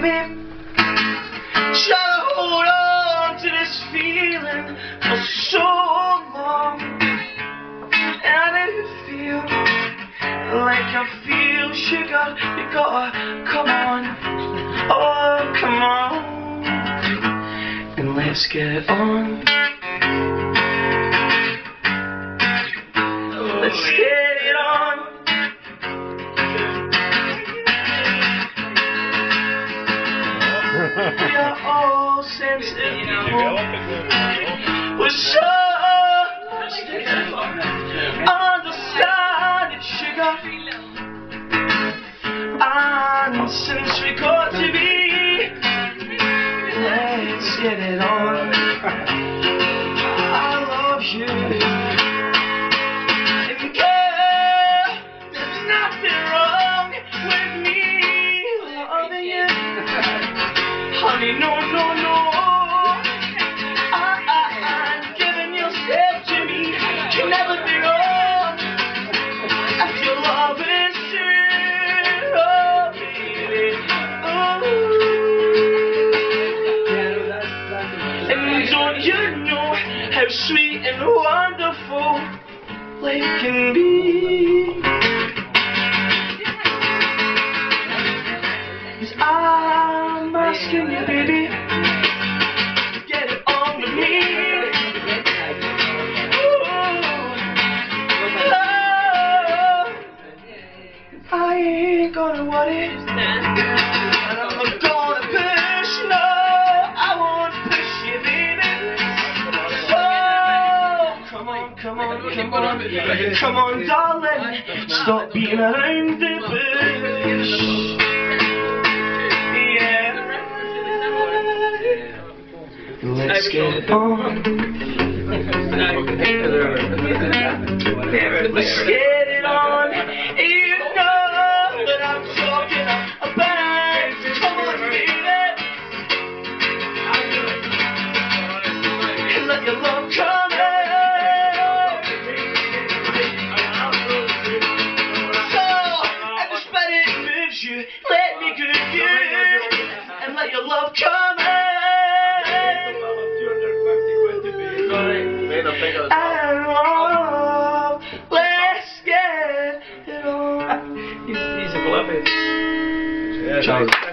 baby. Try to hold on to this feeling for so long, and I didn't feel like I feel. Sugar, you gotta come on, oh come on, and let's get it on. Let's get it on. We are all sensitive people. We're so understanding, sugar. And since we got to be, let's get it on. I love you. Honey, no, no, no. I'm giving yourself to me. Can never be wrong. If your love is true, oh baby, ooh. And don't you know how sweet and wonderful life can be? I'm asking you, baby, get it on with me. Ooh. Oh. I ain't gonna worry, and I'm not gonna push, no, I won't push you, baby. So, come on, come on, come on, come on, darling, stop being around the bush. Let's get it on. Let's get it on. You know that I'm talking about. Come on, baby. And let your love come in. So, at the spot it moves you, let me groove you, and let your love come in. And love, let's get it on. He's a beloved. Yeah,